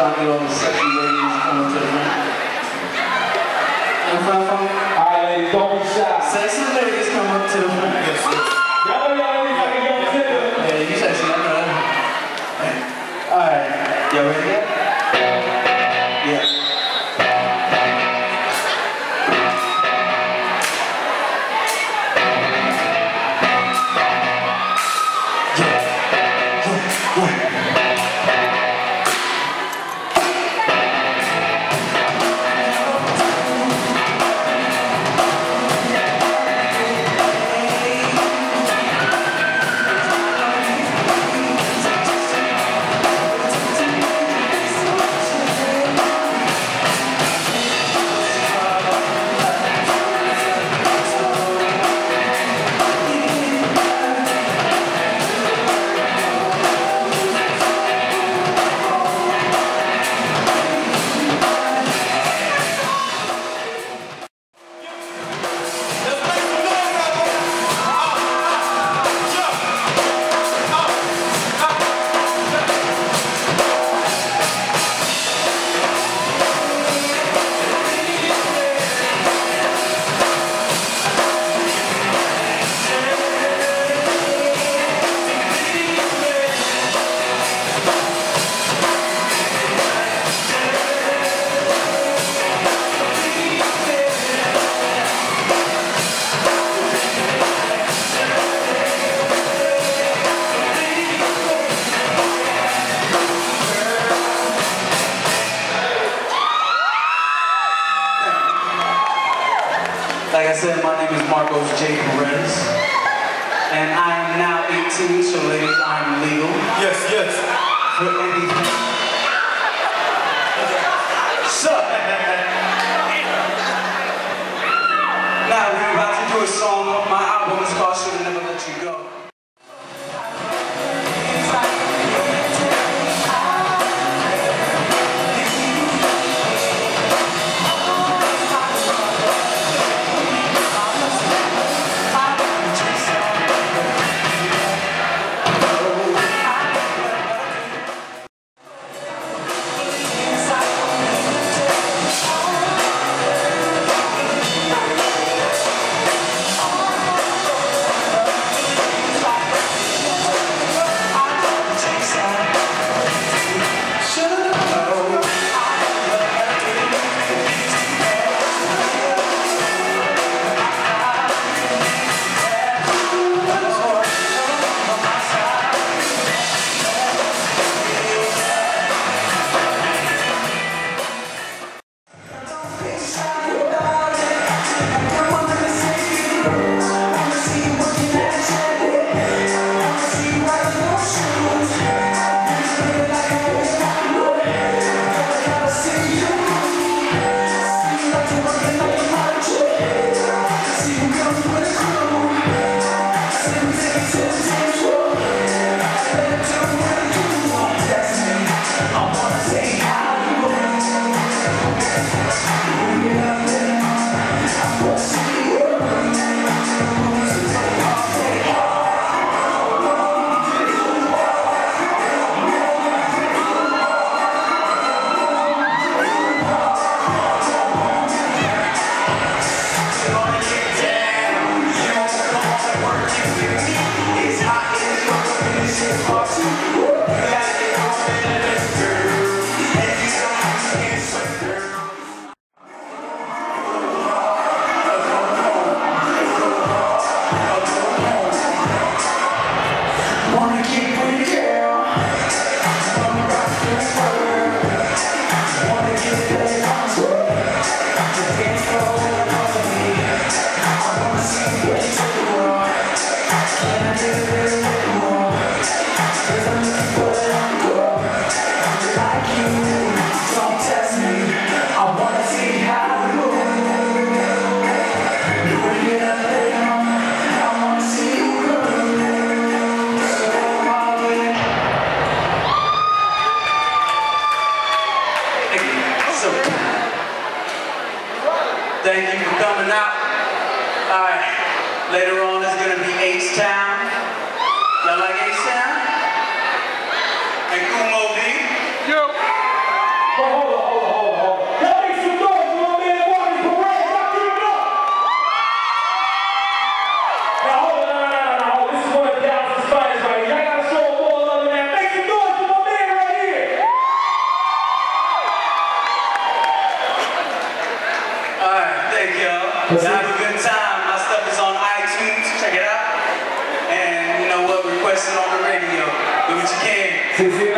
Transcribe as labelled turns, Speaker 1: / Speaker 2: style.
Speaker 1: trying to get all the sexy ladies coming to the room.
Speaker 2: Alright, ladies, don't be shy.
Speaker 1: Sexy ladies come up to the room.
Speaker 2: Y'all know y'all ladies like a young nigga.
Speaker 1: Yeah, you sexy, I know that. Alright, y'all ready yet? Yeah. Like I said, my name is J.Perez, and I am now 18, so ladies, I'm legal.
Speaker 2: Yes, yes.
Speaker 1: For anything. So, now we're about to do a song off my album. It's called Should've Never Let You Go. Thank you for coming out. Alright, later on it's going to be H-Town. Y'all like H-Town? And Kumo D? Yo!
Speaker 2: See